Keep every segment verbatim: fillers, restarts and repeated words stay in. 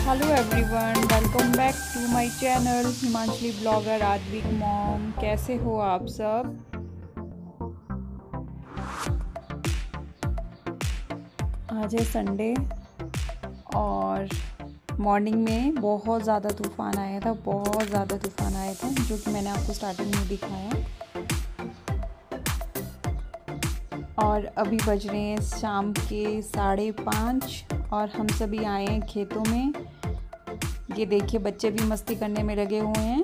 Hello everyone, welcome back to my channel Himanshali blogger Advik mom. कैसे हो आप सब? आज है संडे और मॉर्निंग में बहुत ज़्यादा तूफ़ान आया था बहुत ज़्यादा तूफ़ान आया था जो कि मैंने आपको स्टार्टिंग में दिखाया। और अभी बज रहे हैं शाम के साढ़े पाँच और हम सभी आए हैं खेतों में। ये देखिए बच्चे भी मस्ती करने में लगे हुए हैं।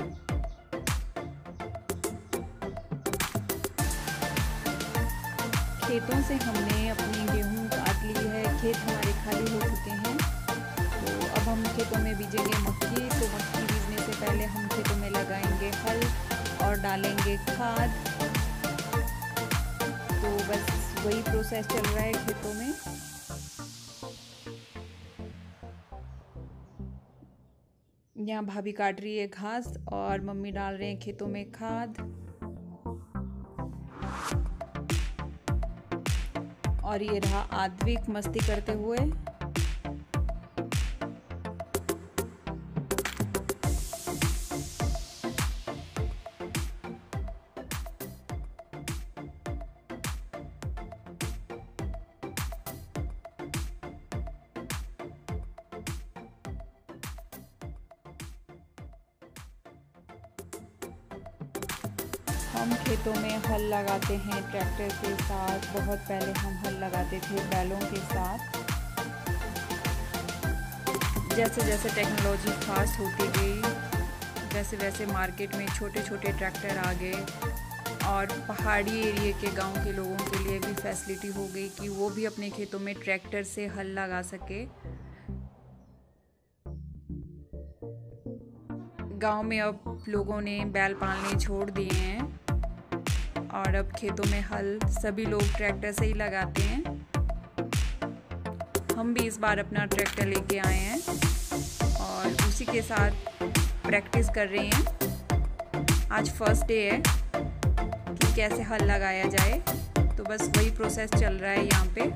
खेतों से हमने अपनी गेहूं काट ली है, खेत हमारे खाली हो चुके हैं। तो अब हम खेतों में बीजेंगे मक्की। तो मक्की बीजने से पहले हम खेतों में लगाएंगे हल और डालेंगे खाद। तो बस वही प्रोसेस चल रहा है खेतों में। यहाँ भाभी काट रही है घास और मम्मी डाल रहे हैं खेतों में खाद। और ये रहा आद्विक मस्ती करते हुए। हम खेतों में हल लगाते हैं ट्रैक्टर के साथ। बहुत पहले हम हल लगाते थे बैलों के साथ। जैसे जैसे टेक्नोलॉजी फास्ट होती गई वैसे वैसे मार्केट में छोटे छोटे ट्रैक्टर आ गए और पहाड़ी एरिया के गांव के लोगों के लिए भी फैसिलिटी हो गई कि वो भी अपने खेतों में ट्रैक्टर से हल लगा सके। गांव में अब लोगों ने बैल पालने छोड़ दिए हैं और अब खेतों में हल सभी लोग ट्रैक्टर से ही लगाते हैं। हम भी इस बार अपना ट्रैक्टर लेके आए हैं और उसी के साथ प्रैक्टिस कर रहे हैं। आज फर्स्ट डे है कि कैसे हल लगाया जाए, तो बस वही प्रोसेस चल रहा है यहाँ पे।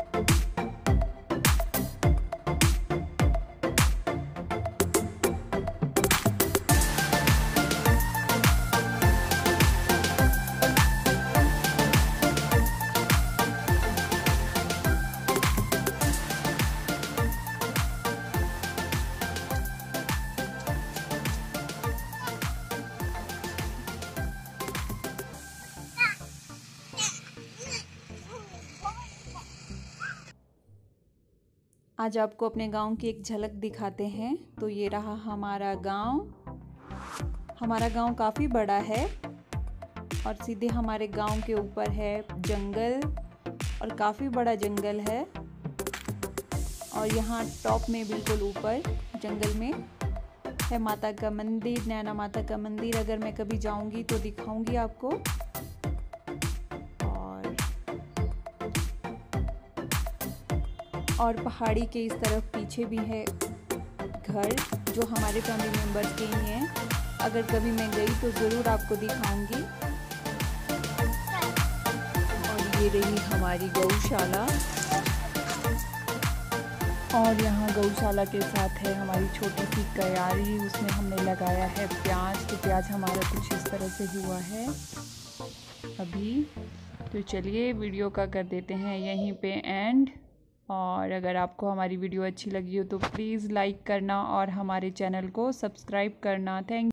आज आपको अपने गांव की एक झलक दिखाते हैं। तो ये रहा हमारा गांव। हमारा गांव काफ़ी बड़ा है और सीधे हमारे गांव के ऊपर है जंगल और काफ़ी बड़ा जंगल है। और यहाँ टॉप में बिल्कुल ऊपर जंगल में है माता का मंदिर, नैना माता का मंदिर। अगर मैं कभी जाऊँगी तो दिखाऊँगी आपको। और पहाड़ी के इस तरफ पीछे भी है घर जो हमारे फैमिली मेम्बर्स के ही हैं। अगर कभी मैं गई तो ज़रूर आपको दिखाऊंगी। और ये रही हमारी गौशाला और यहाँ गौशाला के साथ है हमारी छोटी सी क्यारी। उसमें हमने लगाया है प्याज। तो प्याज हमारा कुछ इस तरह से हुआ है अभी। तो चलिए वीडियो का कर देते हैं यहीं पे एंड। और अगर आपको हमारी वीडियो अच्छी लगी हो तो प्लीज़ लाइक करना और हमारे चैनल को सब्सक्राइब करना। थैंक